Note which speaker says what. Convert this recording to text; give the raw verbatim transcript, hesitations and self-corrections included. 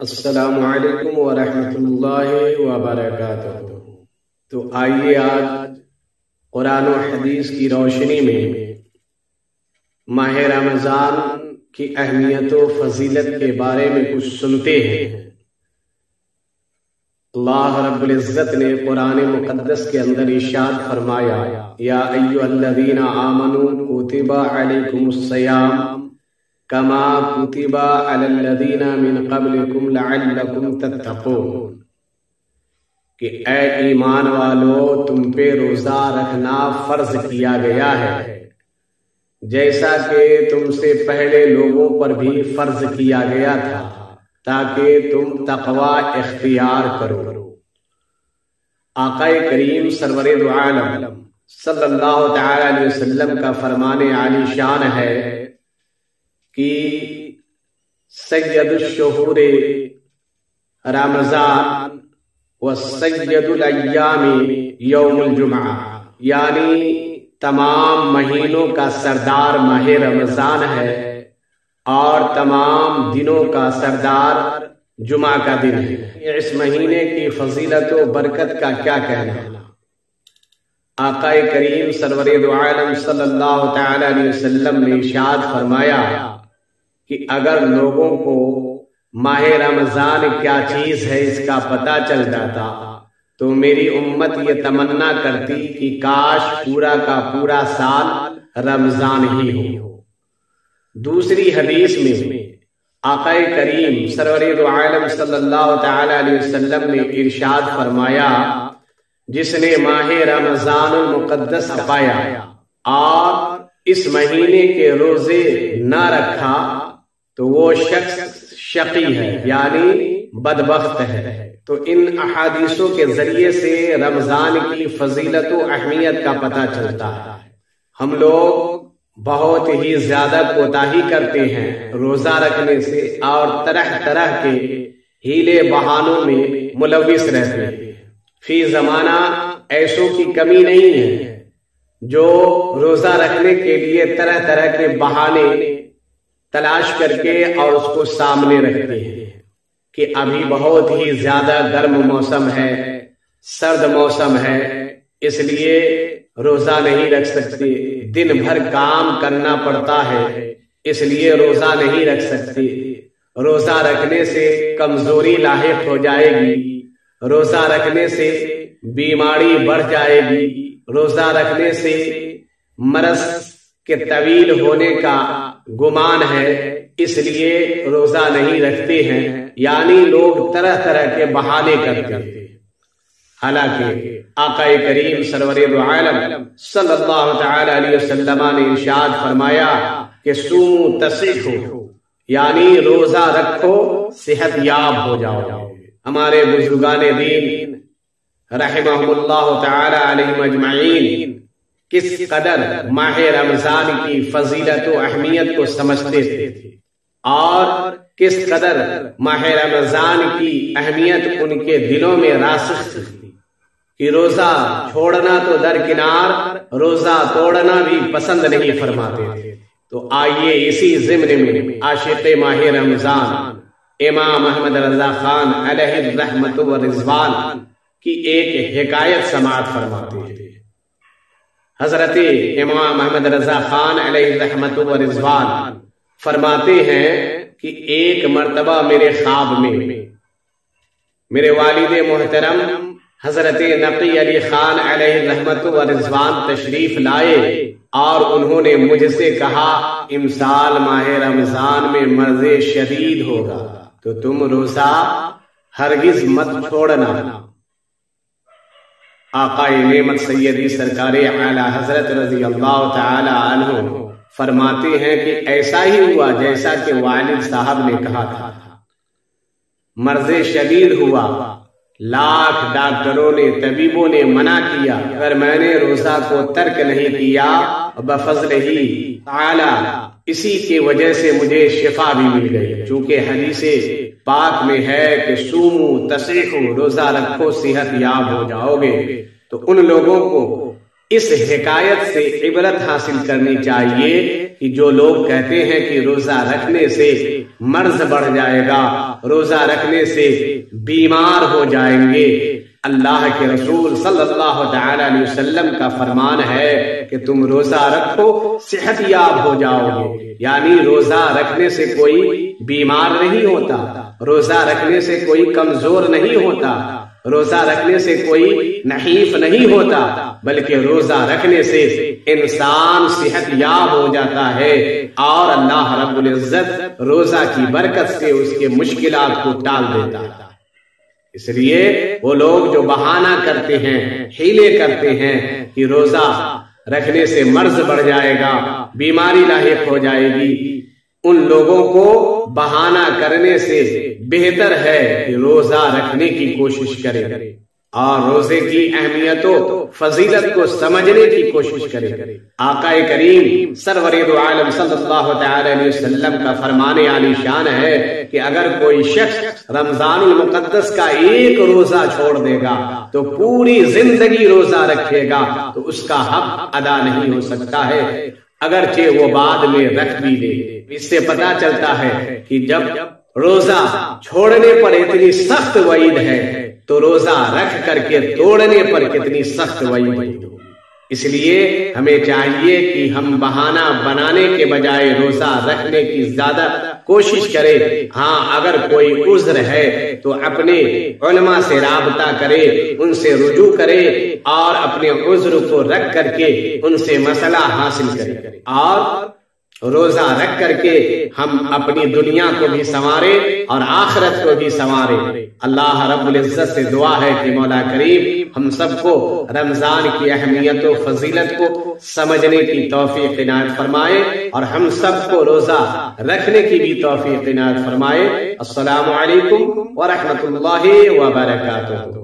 Speaker 1: السلام علیکم ورحمۃ اللہ وبرکاتہ۔ تو آئیے آج قرآن و حدیث کی روشنی میں ماہ رمضان کی اہمیت و فضیلت کے بارے میں کچھ سنتے ہیں۔ اللہ رب العزت نے قرآن مقدس کے اندر ارشاد فرمایا، یا ایھا الذین آمنوا کتب علیکم الصیام کما کتب علی الذین من قبلکم لعلکم تتقون، کہ اے ایمان والو تم پہ روزہ رکھنا فرض کیا گیا ہے جیسا کہ تم سے پہلے لوگوں پر بھی فرض کیا گیا تھا تاکہ تم تقوی اختیار کرو۔ آقا کریم سرور دو عالم صلی اللہ تعالی علیہ وسلم کا فرمان عالی شان ہے کہ سید الشہور رمضان و سید الایام یوم الجمعہ، یعنی تمام مہینوں کا سردار ماہ رمضان ہے اور تمام دنوں کا سردار جمعہ کا دن ہے۔ اس مہینے کی فضیلت و برکت کا کیا کہنا ہے؟ آقا کریم سرور دو عالم صلی اللہ تعالی علیہ وسلم نے ارشاد فرمایا کہ اگر لوگوں کو ماہ رمضان کیا چیز ہے اس کا پتہ چل جاتا تو میری امت یہ تمنا کرتی کہ کاش پورا کا پورا سال رمضان ہی ہو۔ دوسری حدیث میں آقا کریم سرور دو عالم صلی اللہ تعالی علیہ وسلم نے ارشاد فرمایا، جس نے ماہ رمضان المقدس پایا اور اس مہینے کے روزے نہ رکھا تو وہ شخص شقی ہے، یعنی بدبخت ہے۔ تو ان احادیثوں کے ذریعے سے رمضان کی فضیلت و اہمیت کا پتہ چلتا ہے۔ ہم لوگ بہت ہی زیادہ کوتاہی کرتے ہیں روزہ رکھنے سے اور طرح طرح کے ہیلے بہانوں میں ملوث رہتے ہیں۔ فی زمانہ ایسوں کی کمی نہیں ہے جو روزہ رکھنے کے لیے طرح طرح کے بہانے تلاش کر کے اور اس کو سامنے رکھتے ہیں کہ ابھی بہت ہی زیادہ گرم موسم ہے، سرد موسم ہے، اس لیے روزہ نہیں رکھ سکتے، دن بھر کام کرنا پڑتا ہے اس لیے روزہ نہیں رکھ سکتے، روزہ رکھنے سے کمزوری لاحق ہو جائے گی، روزہ رکھنے سے بیماری بڑھ جائے گی، روزہ رکھنے سے مرض کے طویل ہونے کا گمان ہے اس لیے روزہ نہیں رکھتے ہیں، یعنی لوگ طرح طرح کے بہانے کرتے ہیں۔ حالانکہ آقا کریم سرور دو عالم صلی اللہ تعالی علیہ وسلم نے ارشاد فرمایا کہ سوموا تصحوا، یعنی روزہ رکھو صحت یاب ہو جاؤ۔ ہمارے بزرگان دین رحمہم اللہ تعالی علیہم اجمعین کس قدر ماہ رمضان کی فضیلت و اہمیت کو سمجھتے تھے اور کس قدر ماہ رمضان کی اہمیت ان کے دلوں میں راسخ تھی کہ روزہ چھوڑنا تو درکنار، روزہ توڑنا بھی پسند نہیں فرماتے تھے۔ تو آئیے اسی ضمن میں عاشق ماہ رمضان امام احمد رضا خان علیہ الرحمت و رضوان کی ایک حکایت سماعت فرماتے ہیں۔ حضرت امام احمد رضا خان علیہ الرحمت و رضوان فرماتے ہیں کہ ایک مرتبہ میرے خواب میں میرے والد محترم حضرت نقی علی خان علیہ الرحمت و رضوان تشریف لائے اور انہوں نے مجھ سے کہا، امسال ماہ رمضان میں مرض شدید ہوگا تو تم روزہ ہرگز مت چھوڑنا۔ آقا نعمت سیدی سرکار اعلی حضرت رضی اللہ تعالی عنہ فرماتے ہیں کہ ایسا ہی ہوا جیسا کہ والد صاحب نے کہا تھا۔ مرض شدید ہوا، لاکھ ڈاکٹروں نے طبیبوں نے منع کیا، اگر میں نے روزہ کو ترک نہیں کیا بفضل ہی تعالی اسی کی وجہ سے مجھے شفا بھی مل گئی، چونکہ حدیث پاک میں ہے کہ سوموا تصحوا، روزہ رکھو صحت یاب ہو جاؤ گے۔ تو ان لوگوں کو اس حکایت سے عبرت حاصل کرنی چاہیے کہ جو لوگ کہتے ہیں کہ روزہ رکھنے سے مرض بڑھ جائے گا، روزہ رکھنے سے بیمار ہو جائیں گے۔ اللہ کے رسول صلی اللہ تعالی علیہ وسلم کا فرمان ہے کہ تم روزہ رکھو صحت یاب ہو جاؤ گے، یعنی روزہ رکھنے سے کوئی بیمار نہیں ہوتا، روزہ رکھنے سے کوئی کمزور نہیں ہوتا، روزہ رکھنے سے کوئی نحیف نہیں ہوتا، بلکہ روزہ رکھنے سے انسان صحت یاب ہو جاتا ہے اور اللہ رب العزت روزہ کی برکت سے اس کے مشکلات کو ٹال دیتا ہے۔ اس لیے وہ لوگ جو بہانہ کرتے ہیں، حیلے کرتے ہیں کہ روزہ رکھنے سے مرض بڑھ جائے گا، بیماری لاحق ہو جائے گی، ان لوگوں کو بہانہ کرنے سے بہتر ہے کہ روزہ رکھنے کی کوشش کرے اور روزے کی اہمیت و فضیلت کو سمجھنے کی کوشش کرے۔ آقا کریم سرور دو عالم صلی اللہ تعالی علیہ وسلم کا فرمان عالی شان ہے کہ اگر کوئی شخص رمضان المقدس کا ایک روزہ چھوڑ دے گا تو پوری زندگی روزہ رکھے گا تو اس کا حق ادا نہیں ہو سکتا ہے، اگرچہ وہ بعد میں رکھ بھی لے۔ اس سے پتہ چلتا ہے کہ جب روزہ چھوڑنے پر اتنی سخت وعید ہے تو روزہ رکھ کر کے توڑنے پر کتنی سخت وعید ہے۔ اس لیے ہمیں چاہیے کہ ہم بہانہ بنانے کے بجائے روزہ رکھنے کی زیادہ کوشش کریں۔ ہاں اگر کوئی عذر ہے تو اپنے علماء سے رابطہ کرے، ان سے رجوع کرے اور اپنے عذر کو رکھ کر کے ان سے مسئلہ حاصل کرے، اور روزہ رکھ کر کے ہم اپنی دنیا کو بھی سنوارے اور آخرت کو بھی سنوارے۔ اللہ رب العزت سے دعا ہے کہ مولا کریم ہم سب کو رمضان کی اہمیت و فضیلت کو سمجھنے کی توفیق عنایت فرمائے اور ہم سب کو روزہ رکھنے کی بھی توفیق عنایت فرمائے۔ السلام علیکم ورحمۃ اللہ وبرکاتہ۔